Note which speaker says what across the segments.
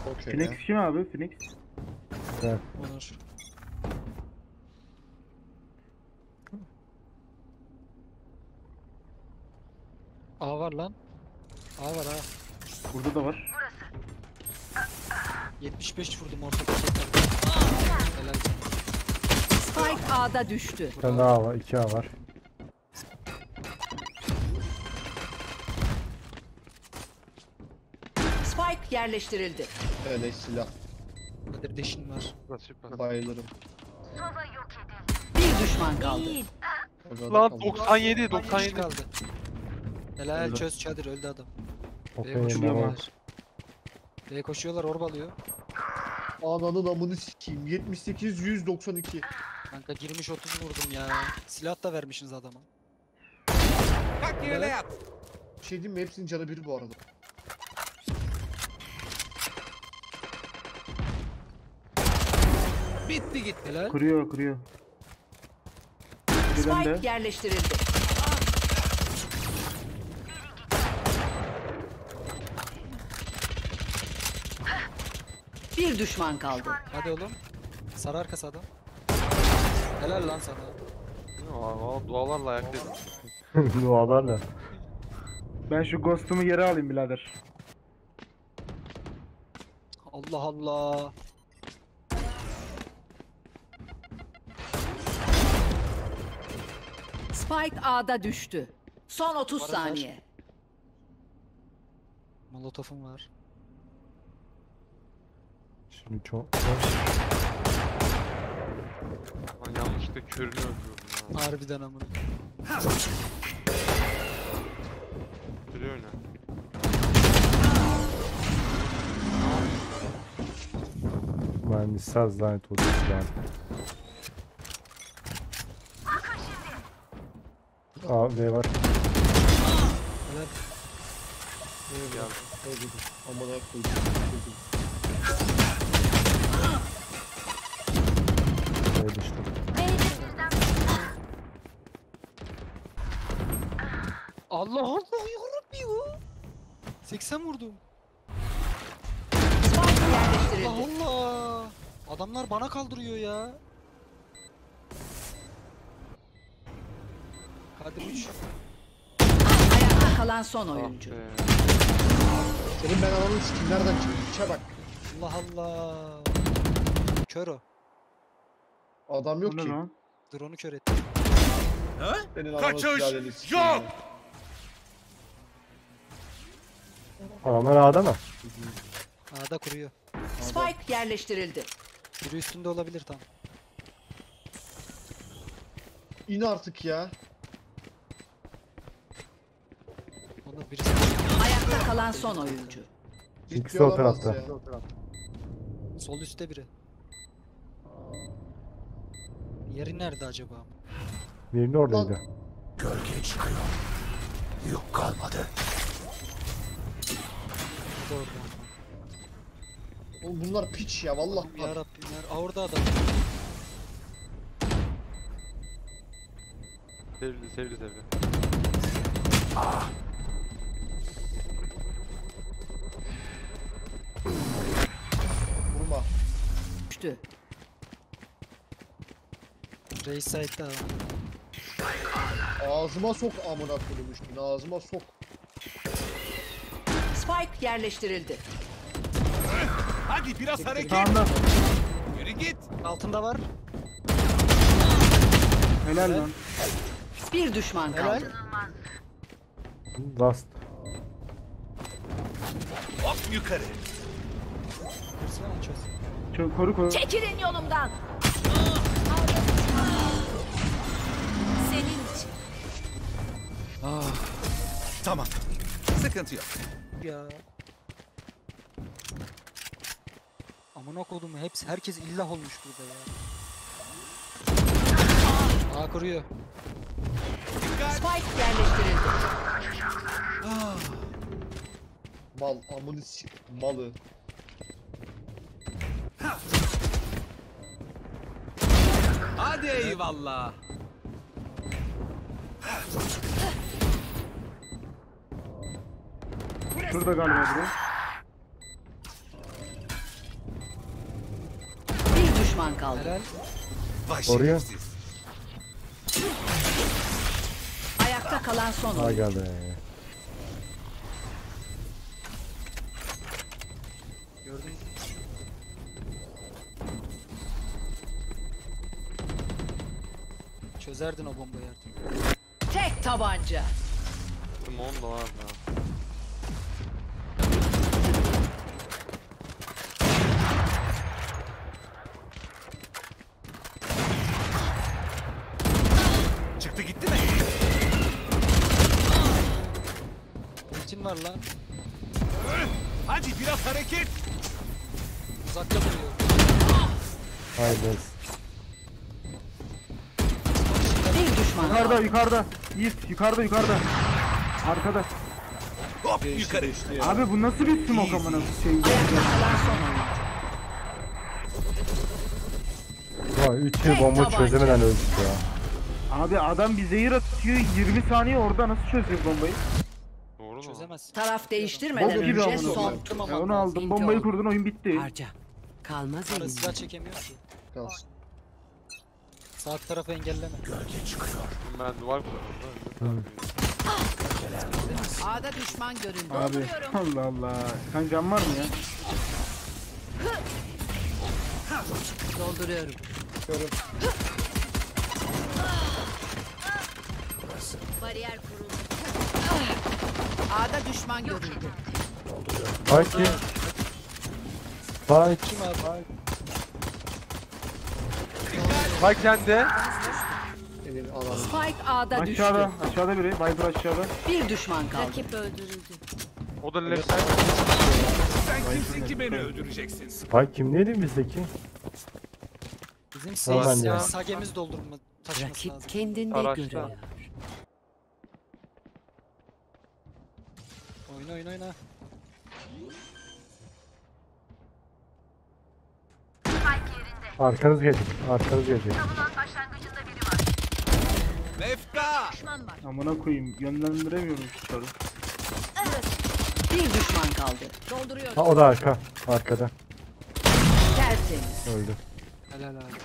Speaker 1: Okey
Speaker 2: Phoenix
Speaker 1: ya.
Speaker 2: kim abi? Phoenix.
Speaker 3: Evet.
Speaker 4: Onur. A var lan. A var ha.
Speaker 2: Burada da var.
Speaker 4: 75 vurdum orta paketlerden. Helal.
Speaker 5: Spike A'da düştü.
Speaker 3: Bir tane daha var. 2 A var.
Speaker 5: Spike yerleştirildi.
Speaker 1: Öyle silah.
Speaker 4: Kadir deşin var.
Speaker 1: Bayılırım.
Speaker 5: Bir düşman kaldı.
Speaker 6: Lan 97
Speaker 4: Kişi
Speaker 6: 97.
Speaker 4: kaldı. Helal
Speaker 2: Öldü.
Speaker 4: çöz çadır öldü adam.
Speaker 3: Okey.
Speaker 4: B'ye koşuyorlar.
Speaker 3: Tamam.
Speaker 4: B'ye koşuyorlar orb alıyor.
Speaker 1: Ananın amını sikeyim. 78 192.
Speaker 4: Kanka girmiş 30 vurdum ya. Silah da vermişsiniz adama.
Speaker 1: Bir şey diyeyim mi? Hepsinin canı bir bu arada.
Speaker 4: Bitti git. Helal.
Speaker 2: Kuruyor. Birden
Speaker 5: Spike
Speaker 2: de.
Speaker 5: yerleştirildi. Bir düşman kaldı.
Speaker 4: Hadi oğlum. Sarı arkası adam. Helal lan sana.
Speaker 6: Aa, dualarla ayaktaydım.
Speaker 3: Dualarla.
Speaker 2: Ben şu ghost'umu geri alayım birader.
Speaker 4: Allah Allah.
Speaker 5: Spike A'da düştü. Son 30
Speaker 4: Var, var.
Speaker 5: saniye.
Speaker 4: Molotofum var.
Speaker 3: Şimdi çok.
Speaker 6: Lan yanlışlıkla körünü öldürdüm ya.
Speaker 4: Harbiden amına.
Speaker 6: Körü oyna.
Speaker 3: Mühendisler zannet oldu. Yani. A, B var.
Speaker 4: Helal.
Speaker 6: Geldim.
Speaker 1: Amına koydum.
Speaker 3: B düştü.
Speaker 4: Allah Allah yarabbim. 80 vurdum.
Speaker 5: Spike
Speaker 4: Allah
Speaker 5: yerleştirildi.
Speaker 4: Allah. Adamlar bana kaldırıyor ya. Kadir 3.
Speaker 5: Ayakta kalan son oyuncu.
Speaker 1: Senin ben ananı sikeyim. Nereden çıktı? İçe bak.
Speaker 4: Allah Allah. Kör o.
Speaker 1: Adam
Speaker 2: Bu
Speaker 1: yok
Speaker 2: ne
Speaker 1: ki.
Speaker 2: lan?
Speaker 4: Drone'u kör etti.
Speaker 1: Senin ananı sülaleni sikeyim.
Speaker 7: yok!
Speaker 3: Adamlar A'da mı?
Speaker 4: A'da kuruyor.
Speaker 5: Spike yerleştirildi.
Speaker 4: Biri üstünde olabilir tam.
Speaker 1: İn artık ya.
Speaker 4: Onur birisi.
Speaker 5: Ayakta kalan son oyuncu.
Speaker 3: İkisi
Speaker 1: Ciddi
Speaker 3: o
Speaker 1: olamaz
Speaker 3: tarafta.
Speaker 1: ya.
Speaker 4: Sol üstte biri. Yeri nerede acaba?
Speaker 3: Birini oradaydı.
Speaker 4: Bu da orada.
Speaker 1: Oğlum bunlar piç ya vallahi.
Speaker 4: Ya Rabbim ya. Aa, orada adam.
Speaker 6: Sevdi.
Speaker 1: Vurma.
Speaker 5: Düştü.
Speaker 4: Reis side'da abi.
Speaker 1: Ağzıma sok amına koydum üstüne. Ağzıma sok.
Speaker 5: Spike yerleştirildi.
Speaker 7: Hadi biraz hareket.
Speaker 2: Sağında.
Speaker 7: Yürü git.
Speaker 4: Altında var.
Speaker 2: Helal lan.
Speaker 5: Bir düşman
Speaker 4: Helal.
Speaker 5: kaldı.
Speaker 3: Last.
Speaker 7: Hop yukarı.
Speaker 4: Kırsana çöz.
Speaker 2: Çok koru.
Speaker 5: Çekilin yolumdan. Senin için.
Speaker 7: Tamam. Sıkıntı yok.
Speaker 4: Ya. Amına kodum hepsi herkes illah olmuş burada ya. A kuruyor.
Speaker 5: Spike yerleştirildi.
Speaker 1: Mal amını sik. Malı.
Speaker 7: Hadi eyvallah.
Speaker 2: Şurada galiba biri.
Speaker 5: düşman kaldı.
Speaker 4: Helal.
Speaker 7: Vay
Speaker 3: Oraya.
Speaker 7: şerefsiz.
Speaker 5: Ayakta kalan son
Speaker 3: Ha
Speaker 5: oyuncu.
Speaker 3: geldi.
Speaker 4: Gördün mü? Çözerdin o bombayı artık.
Speaker 5: Tek tabanca.
Speaker 6: Simon da var ya.
Speaker 7: Çıktı gitti mi?
Speaker 4: Ultin var lan.
Speaker 7: Hadi biraz hareket.
Speaker 4: Uzakta duruyor.
Speaker 3: Haydi.
Speaker 5: Bir düşman
Speaker 2: Yukarıda
Speaker 5: kaldı.
Speaker 2: yukarıda. Yiğit yukarıda. Arkada.
Speaker 7: Hop yukarı.
Speaker 2: Abi bu nasıl bir smoke amına şey.
Speaker 5: Ayakta kalan son oyuncu.
Speaker 3: Vay 3 yıl bomba
Speaker 5: tabanca.
Speaker 3: çözemeden öldük ya.
Speaker 2: Abi adam bir zehir atıyor 20 saniye orada nasıl çözüyor bombayı?
Speaker 6: Doğru mu?
Speaker 4: Çözemez.
Speaker 5: Taraf değiştirmeden
Speaker 2: Bok gibi
Speaker 5: önce
Speaker 2: amına
Speaker 5: son.
Speaker 2: koyayım. Ya onu aldım bombayı kurdun oyun bitti.
Speaker 5: Harca. Kalmaz
Speaker 4: Sonra
Speaker 5: elimde.
Speaker 4: silah çekemiyor ki.
Speaker 1: Kalsın.
Speaker 4: Sağ tarafı engelleme.
Speaker 6: Ben duvar kurdum.
Speaker 5: A'da düşman görüldü.
Speaker 2: Abi Allah Allah. Sen can var mı ya?
Speaker 5: Dolduruyorum. Bariyer kuruldu. A'da düşman görüldü.
Speaker 3: Sanki. Spike.
Speaker 4: Kim abi?
Speaker 6: Bak sende.
Speaker 1: Elini alalım.
Speaker 5: Spike A'da düştü.
Speaker 2: Aşağıda biri. Viper aşağıda.
Speaker 5: Bir düşman kaldı.
Speaker 6: O da left side.
Speaker 7: Sen kimsin ki beni öldüreceksin?
Speaker 3: Spike kimdeydi bizdeki?
Speaker 4: Bizim
Speaker 3: Tamam
Speaker 4: ses
Speaker 3: ya.
Speaker 4: sagemiz doldurma taşıması
Speaker 5: Rakip
Speaker 4: lazım.
Speaker 5: kendinde
Speaker 6: Araçta.
Speaker 5: görüyor.
Speaker 4: Oyna.
Speaker 3: Arkanız gelecek.
Speaker 7: Mefta.
Speaker 2: Amına koyayım yönlendiremiyorum şu soru.
Speaker 5: Bir düşman kaldı. Dolduruyorum.
Speaker 3: Ha o da arkada.
Speaker 5: Tertemiz.
Speaker 3: Öldü.
Speaker 4: Helal abi.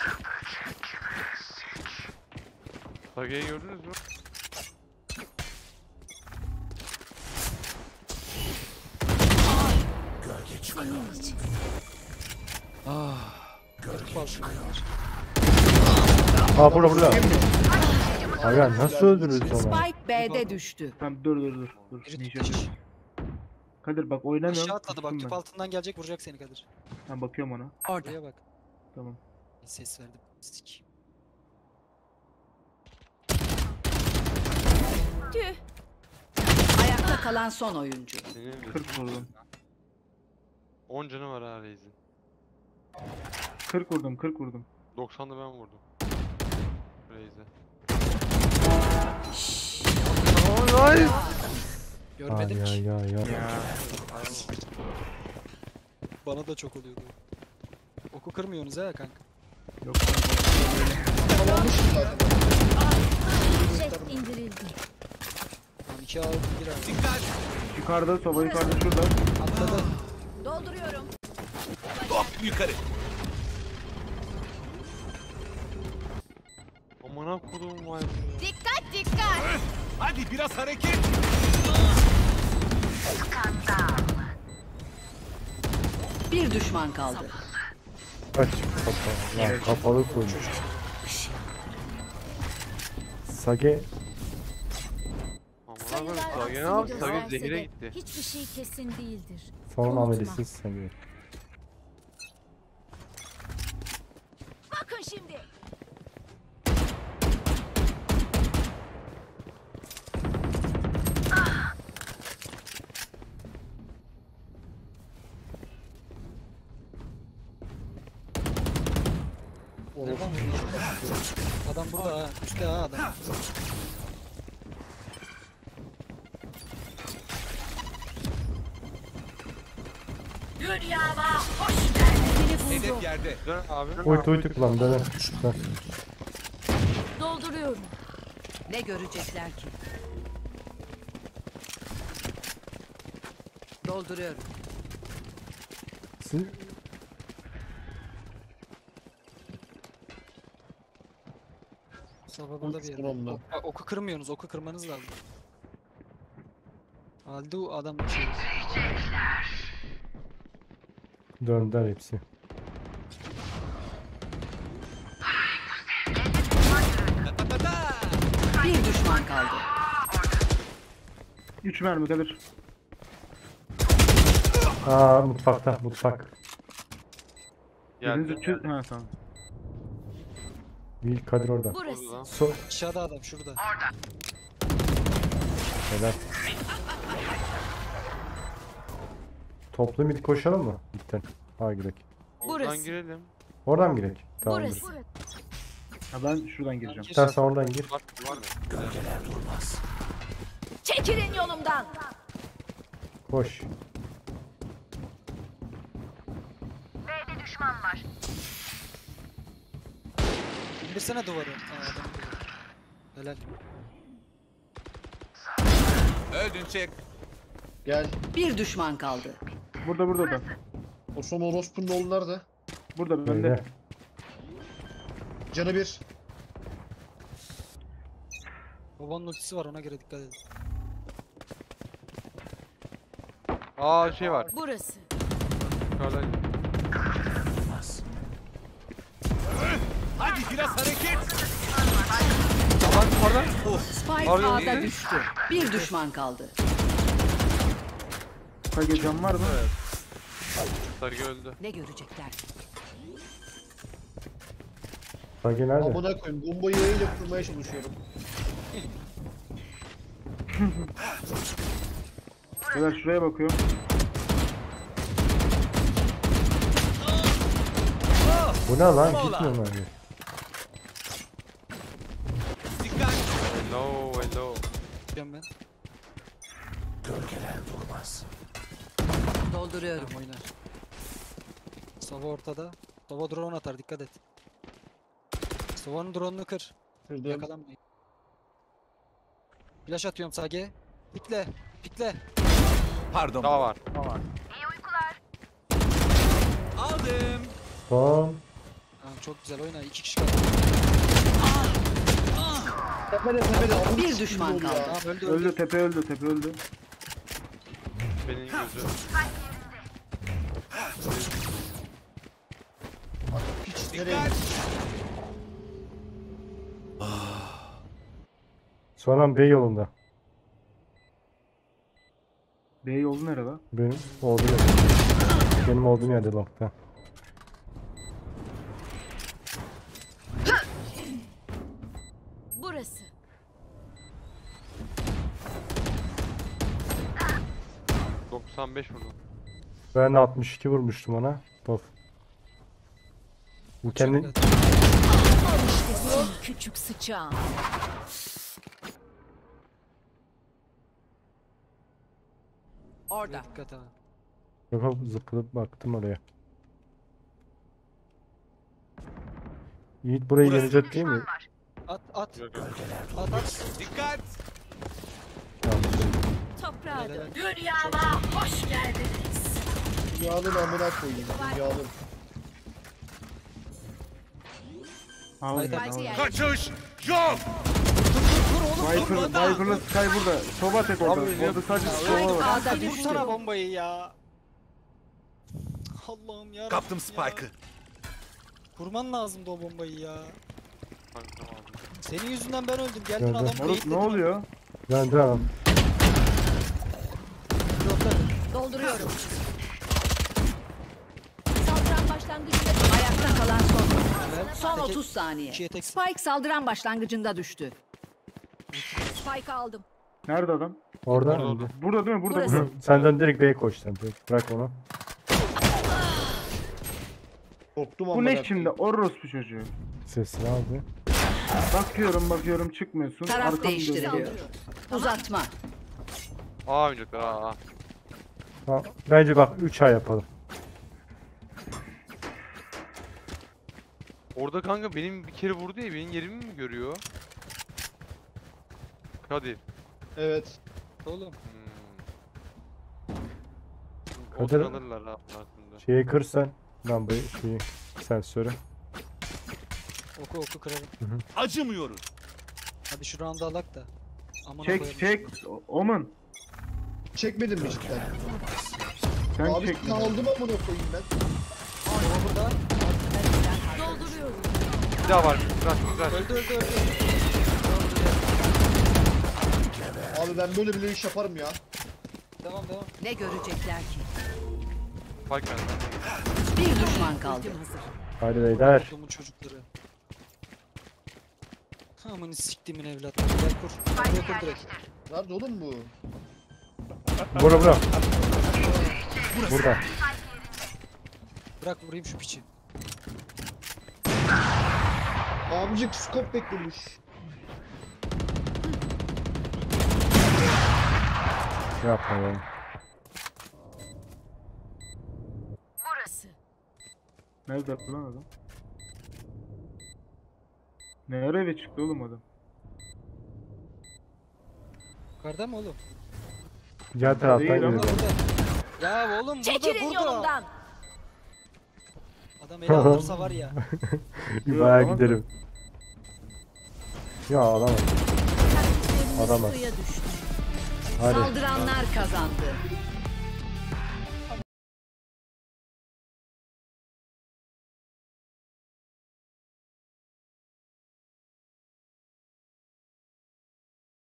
Speaker 6: Sage'yi gördünüz mü?
Speaker 3: Ha burada. Aga nasıl öldürürüz onu?
Speaker 5: Spike B'de düştü.
Speaker 2: Tamam dur.
Speaker 4: Biri
Speaker 2: Ninja
Speaker 4: tutmuş.
Speaker 2: dur. Kadir bak oynamıyorum.
Speaker 4: Aşağı atladı bak
Speaker 2: tuttum
Speaker 4: tüp
Speaker 2: ben.
Speaker 4: altından gelecek vuracak seni Kadir.
Speaker 2: Ben bakıyorum ona.
Speaker 5: Orada.
Speaker 4: Buraya bak.
Speaker 2: Tamam.
Speaker 4: Ses verdim. Sik.
Speaker 5: Ayakta kalan son oyuncu.
Speaker 6: Senin de
Speaker 2: 40 vurdum.
Speaker 6: 10 canı var ha Reis'in.
Speaker 2: 40 vurdum.
Speaker 6: 90'da ben vurdum. Reis'e.
Speaker 4: Görmedim ki.
Speaker 3: Ya.
Speaker 4: Bana da çok oluyordu. Oku kırmıyorsunuz ha kanka.
Speaker 2: Yok.
Speaker 4: Tamam 2 aldım 1 aldım.
Speaker 7: Dikkat.
Speaker 2: Yukarıda soba yukarıda şurada.
Speaker 4: Atladı.
Speaker 5: Dolduruyorum.
Speaker 7: Hop yukarı.
Speaker 6: Amına kodum vay.
Speaker 7: Hadi biraz hareket.
Speaker 5: Bir düşman kaldı.
Speaker 3: Aç kapalı. Lan kapalı koymuş. Sage
Speaker 6: Amına koyayım. Sage ne yaptı? Sage zehire gitti.
Speaker 8: Hiçbir şey kesin değildir.
Speaker 3: son
Speaker 8: Unutma.
Speaker 3: amelisi Sage.
Speaker 8: Bakın şimdi.
Speaker 4: Nereden vuruyor? Adam burada ha. Üstte ha adam.
Speaker 7: Hedef yerde.
Speaker 6: Dön abi.
Speaker 3: Uytu kullan dön.
Speaker 8: Dolduruyorum.
Speaker 5: Ne görecekler ki? Dolduruyorum.
Speaker 4: Sabah burada bir
Speaker 1: Uçsun
Speaker 4: yerde.
Speaker 1: onunla.
Speaker 4: Oku kırmıyorsunuz, oku kırmanız lazım. Aldu adam şey.
Speaker 3: Döndüler hepsi.
Speaker 5: Bir düşman kaldı.
Speaker 2: 3 mermi Kadir.
Speaker 3: Aa mutfakta mutfak.
Speaker 6: Geldi.
Speaker 2: Biriniz 300. Ha tamam.
Speaker 3: Bil Kadir orada.
Speaker 8: Burası.
Speaker 3: So
Speaker 4: Aşağıda adam şurada.
Speaker 3: helal. Toplu mid koşalım mı? Bitten. Ha gidelim.
Speaker 6: Oradan
Speaker 8: Burası.
Speaker 6: girelim.
Speaker 3: Oradan mı gidelim? Tamam.
Speaker 8: Burası.
Speaker 2: Ha ben şuradan gireceğim.
Speaker 4: Gir.
Speaker 3: Sen oradan gir.
Speaker 6: Var mı?
Speaker 8: Çekilin yolumdan.
Speaker 3: Koş.
Speaker 4: İndirsene duvarı. Adam duvarı. Helal.
Speaker 7: Öldün çek.
Speaker 1: Gel.
Speaker 5: Bir düşman kaldı.
Speaker 2: Burada da.
Speaker 1: O son orospunun oğlu nerede?
Speaker 2: Burada
Speaker 3: Böyle.
Speaker 2: bende.
Speaker 1: Canı bir.
Speaker 4: Babanın ultisi var ona göre dikkat edin.
Speaker 6: Aa şey var.
Speaker 8: Burası.
Speaker 6: Yukarıdan.
Speaker 7: Hadi biraz hareket.
Speaker 6: Aman yukarıdan.
Speaker 5: Spike
Speaker 6: Arıyor
Speaker 5: A'da
Speaker 6: değil.
Speaker 5: düştü. Bir düşman kaldı.
Speaker 2: Kage can var mı?
Speaker 6: Sarı öldü.
Speaker 5: Ne görecekler ki?
Speaker 3: Kage nerede?
Speaker 1: Amına koyayım. Bombayı yayıyla kurmaya çalışıyorum.
Speaker 2: Beyler şuraya bakıyorum.
Speaker 3: Bu ne lan? Gitmiyor mu abi?
Speaker 7: Dikkat.
Speaker 6: Hello hello.
Speaker 4: Diyorum ben.
Speaker 5: Dolduruyorum.
Speaker 4: Tamam oynar. Sova ortada. Sova drone atar dikkat et. Sova'nın drone'unu kır.
Speaker 1: Kırdım.
Speaker 4: Yakalanmayın. Flash atıyorum Sage. Pikle. Pikle.
Speaker 7: Pardon.
Speaker 6: Daha var.
Speaker 7: Aldım.
Speaker 3: Son.
Speaker 4: Tamam çok güzel oyna. 2 kişi kaldı.
Speaker 1: Tepede tepede. Amına
Speaker 5: Bir
Speaker 1: sikeyim
Speaker 5: düşman
Speaker 1: oğlu ya.
Speaker 5: kaldı.
Speaker 4: Tamam öldü
Speaker 2: Öldü
Speaker 4: öldü.
Speaker 2: tepe öldü tepe öldü.
Speaker 6: Benim gözü.
Speaker 1: Piç nereye?
Speaker 7: Dikkat.
Speaker 3: Sonra B yolunda.
Speaker 2: B yolu nerede?
Speaker 3: Benim olduğum yerde. Benim olduğum yerde long'da.
Speaker 8: Burası.
Speaker 6: — 95 vurdum.
Speaker 3: Ben de 62 vurmuştum ona. Of. Bu kendi
Speaker 4: Çok-
Speaker 8: Küçük sıçağım.
Speaker 5: Orada.
Speaker 4: Dikkat ha.
Speaker 3: yok zıplayıp baktım oraya. Yiğit burayı gelecek değil mi?
Speaker 4: At at.
Speaker 6: Yok, yok.
Speaker 4: At at.
Speaker 7: Dikkat.
Speaker 3: Tamam.
Speaker 8: Toprağa
Speaker 4: Helal,
Speaker 8: dön.
Speaker 4: helal.
Speaker 8: Dünyama hoş geldiniz.
Speaker 1: Dünyanın amına koyayım. Dünyanın.
Speaker 2: Ha
Speaker 4: Haydi,
Speaker 2: oynadı,
Speaker 4: haydi.
Speaker 2: ha oynadı.
Speaker 7: Kaçış. Yok.
Speaker 2: Viper'la Sky burada. Soba tek orada.
Speaker 6: Abi,
Speaker 2: Orada sadece
Speaker 4: Ya,
Speaker 2: Soba
Speaker 5: Spike
Speaker 2: var.
Speaker 5: A'da
Speaker 4: Vur
Speaker 5: düştü.
Speaker 4: sana bombayı ya. Allah'ım ya.
Speaker 7: Kaptım Spike'ı.
Speaker 4: Kurman lazımdı o bombayı ya.
Speaker 6: Kanka abi.
Speaker 4: Senin yüzünden ben öldüm. Geldin
Speaker 3: Gördüm.
Speaker 4: adam
Speaker 2: Moruk
Speaker 4: beyitledi
Speaker 2: ne oluyor?
Speaker 3: Ben de al.
Speaker 8: Dolduruyorum. Saldıran başlangıcında
Speaker 5: Ayakta kalan son.
Speaker 4: Helal.
Speaker 5: Son
Speaker 4: Teke-
Speaker 5: 30 saniye.
Speaker 4: ikiye tek-
Speaker 5: Spike saldıran başlangıcında düştü.
Speaker 8: Spike aldım.
Speaker 2: Nerede adam?
Speaker 3: Orada.
Speaker 6: Orada.
Speaker 2: Burada değil mi? Burada
Speaker 8: Burası.
Speaker 2: burada.
Speaker 3: Senden direkt B'ye koş sen. Direkt bırak onu.
Speaker 1: Korktum
Speaker 2: Bu
Speaker 1: amına
Speaker 2: ne şimdi? Orospu çocuğu.
Speaker 3: Sesini aldı.
Speaker 2: Bakıyorum çıkmıyorsun.
Speaker 5: Taraf
Speaker 2: Arkamı
Speaker 5: değiştiriliyor.
Speaker 2: dönüyorum.
Speaker 5: Uzatma.
Speaker 6: Aa oynayacaklar aa.
Speaker 3: Tamam. Bence bak 3 ay yapalım.
Speaker 6: Orada kanka benim bir kere vurdu ya benim yerimi mi görüyor? Kadir.
Speaker 1: Evet.
Speaker 4: Oğlum.
Speaker 6: O
Speaker 3: Kadir-
Speaker 6: alırlar aslında.
Speaker 3: Şeyi kırsan. Lan bu şeyi. Sensörü.
Speaker 4: Oku oku kırarım.
Speaker 7: Acımıyoruz.
Speaker 4: Hadi şu round'u alak da. Amına
Speaker 2: Çek
Speaker 4: koyalım
Speaker 2: çek.
Speaker 4: şunu.
Speaker 2: Omen.
Speaker 1: Çekmedin mi cidden?
Speaker 2: Sen
Speaker 1: Abi
Speaker 2: çek.
Speaker 1: ne aldım amına koyayım ben.
Speaker 4: Sova burada.
Speaker 8: Dolduruyorum.
Speaker 6: Bir daha var. Güzel güzel.
Speaker 4: Öldü.
Speaker 1: Abi ben böyle bile iş yaparım ya.
Speaker 4: Devam.
Speaker 5: Ne görecekler ki?
Speaker 6: Fark geldi.
Speaker 5: Bir düşman kaldı.
Speaker 3: Hadi beyler.
Speaker 4: Ordumun çocukları. Aman siktimin evlatları. Gel kur. Buraya kur direkt.
Speaker 1: Nerede oğlum bu?
Speaker 3: Bura. Burada.
Speaker 4: Bırak vurayım şu piçi.
Speaker 1: Amcık skop beklemiş.
Speaker 3: Yapma ya.
Speaker 8: Burası.
Speaker 2: Nerede lan adam? Ne ara eve çıktı oğlum adam?
Speaker 4: Yukarıda mı oğlum?
Speaker 3: Diğer taraftan
Speaker 2: Değil ama.
Speaker 3: geliyor.
Speaker 4: Ya oğlum
Speaker 8: Çekilin
Speaker 4: burada.
Speaker 8: yolumdan.
Speaker 4: Adam eli alırsa var ya.
Speaker 3: Bayağı
Speaker 2: Yok,
Speaker 3: giderim. Ya adam. Adam.
Speaker 5: Suya düştü.
Speaker 3: Hadi.
Speaker 5: Saldıranlar kazandı.